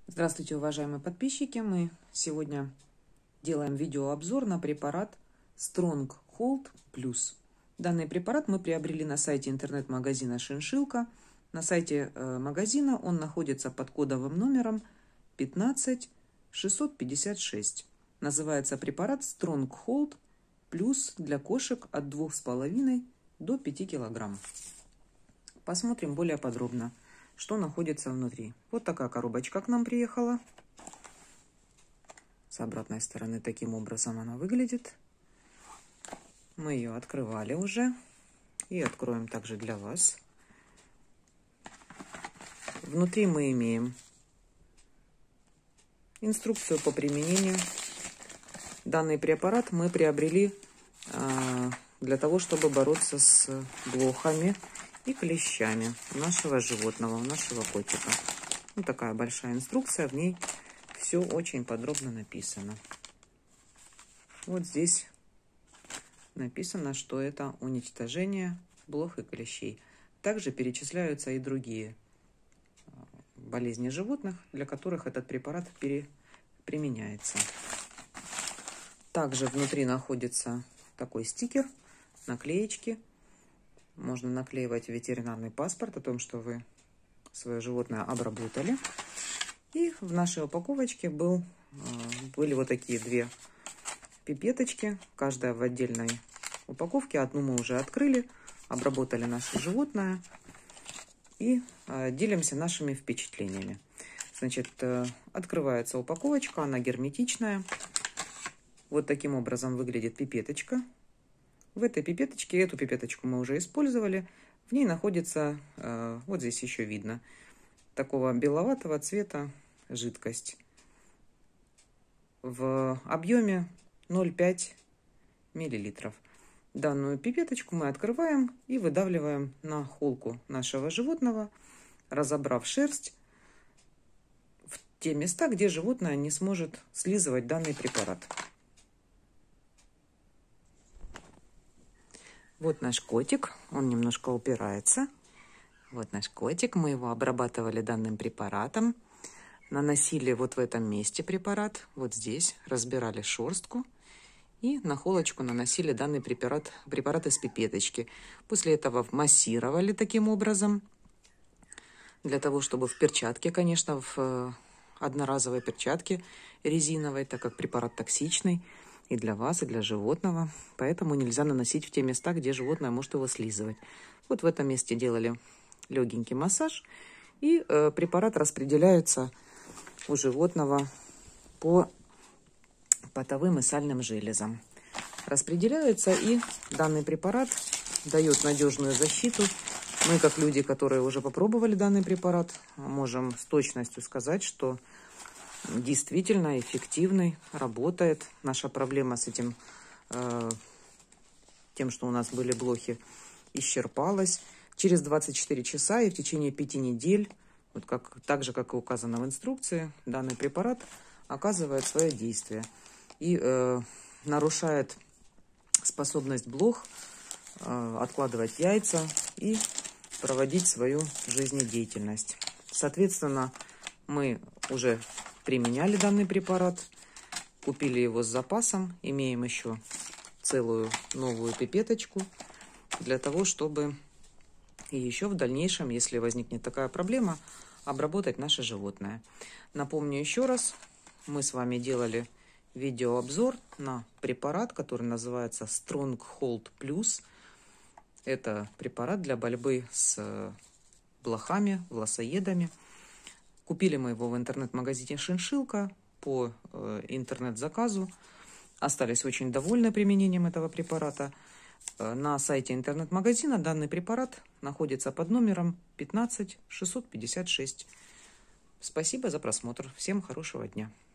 Здравствуйте, уважаемые подписчики! Мы сегодня делаем видеообзор на препарат Stronghold Plus. Данный препарат мы приобрели на сайте интернет-магазина Шиншилка. На сайте магазина он находится под кодовым номером 15656. Называется препарат Stronghold Plus для кошек от 2,5 до 5 килограмм. Посмотрим более подробно, что находится внутри. Вот такая коробочка к нам приехала. С обратной стороны таким образом она выглядит. Мы ее открывали уже. И откроем также для вас. Внутри мы имеем инструкцию по применению. Данный препарат мы приобрели для того, чтобы бороться с блохами и клещами нашего животного, нашего котика. Вот такая большая инструкция, в ней все очень подробно написано. Вот здесь написано, что это уничтожение блох и клещей. Также перечисляются и другие болезни животных, для которых этот препарат применяется. Также внутри находится такой стикер, наклеечки. Можно наклеивать ветеринарный паспорт о том, что вы свое животное обработали. И в нашей упаковочке были вот такие две пипеточки, каждая в отдельной упаковке. Одну мы уже открыли, обработали наше животное и делимся нашими впечатлениями. Значит, открывается упаковочка, она герметичная. Вот таким образом выглядит пипеточка. В этой пипеточке, эту пипеточку мы уже использовали, в ней находится, вот здесь еще видно, такого беловатого цвета жидкость в объеме 0,5 мл. Данную пипеточку мы открываем и выдавливаем на холку нашего животного, разобрав шерсть в те места, где животное не сможет слизывать данный препарат. Вот наш котик, он немножко упирается. Вот наш котик, мы его обрабатывали данным препаратом. Наносили вот в этом месте препарат, вот здесь, разбирали шерстку. И на холочку наносили данный препарат из пипеточки. После этого массировали таким образом. Для того, чтобы в перчатке, конечно, в одноразовой перчатке резиновой, так как препарат токсичный. И для вас, и для животного. Поэтому нельзя наносить в те места, где животное может его слизывать. Вот в этом месте делали легенький массаж. И препарат распределяется у животного по потовым и сальным железам. Распределяется, и данный препарат дает надежную защиту. Мы, как люди, которые уже попробовали данный препарат, можем с точностью сказать, что действительно эффективный, работает. Наша проблема с этим, тем, что у нас были блохи, исчерпалась. Через 24 часа и в течение 5 недель, вот так же, как и указано в инструкции, данный препарат оказывает свое действие и нарушает способность блох откладывать яйца и проводить свою жизнедеятельность. Соответственно, мы уже применяли данный препарат, купили его с запасом, имеем еще целую новую пипеточку для того, чтобы и еще в дальнейшем, если возникнет такая проблема, обработать наше животное. Напомню еще раз, мы с вами делали видеообзор на препарат, который называется Stronghold Plus. Это препарат для борьбы с блохами, волосоедами. Купили мы его в интернет-магазине Шиншилка по интернет-заказу. Остались очень довольны применением этого препарата. На сайте интернет-магазина данный препарат находится под номером 15656. Спасибо за просмотр. Всем хорошего дня.